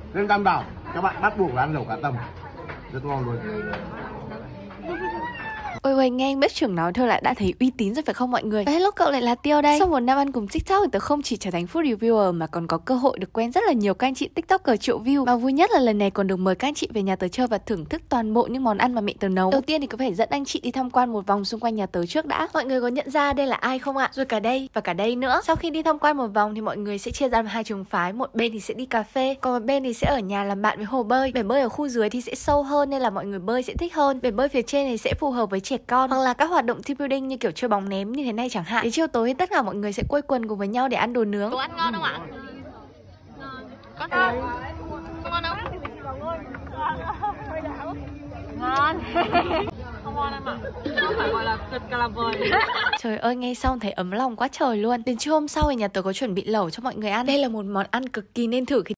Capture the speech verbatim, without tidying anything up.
Lên Tam Đảo các bạn bắt buộc là ăn lẩu cá tầm, rất ngon luôn. Ôi ôi, nghe anh bếp trưởng nói thôi lại đã thấy uy tín rồi phải không mọi người? Và hello, cậu lại là Tiêu đây. Sau một năm ăn cùng TikTok thì tớ không chỉ trở thành food reviewer mà còn có cơ hội được quen rất là nhiều các anh chị TikToker triệu view. Và vui nhất là lần này còn được mời các anh chị về nhà tớ chơi và thưởng thức toàn bộ những món ăn mà mẹ tớ nấu. Đầu tiên thì có phải dẫn anh chị đi tham quan một vòng xung quanh nhà tớ trước đã. Mọi người có nhận ra đây là ai không ạ? Rồi cả đây và cả đây nữa. Sau khi đi tham quan một vòng thì mọi người sẽ chia ra làm hai trường phái. Một bên thì sẽ đi cà phê, còn một bên thì sẽ ở nhà làm bạn với hồ bơi. Bể bơi ở khu dưới thì sẽ sâu hơn nên là mọi người bơi sẽ thích hơn. Bể bơi phía trên thì sẽ phù hợp với trẻ con, hoặc là các hoạt động team building như kiểu chơi bóng ném như thế này chẳng hạn. Đến chiều tối tất cả mọi người sẽ quây quần cùng với nhau để ăn đồ nướng. Đồ ăn ngon không ạ? Có ngon. Có ngon không? Ngon. Không ngon em ạ. Không phải gọi là thịt cà la vời. Trời ơi, nghe xong thấy ấm lòng quá trời luôn. Đến trưa hôm sau thì nhà tớ có chuẩn bị lẩu cho mọi người ăn. Đây là một món ăn cực kỳ nên thử khi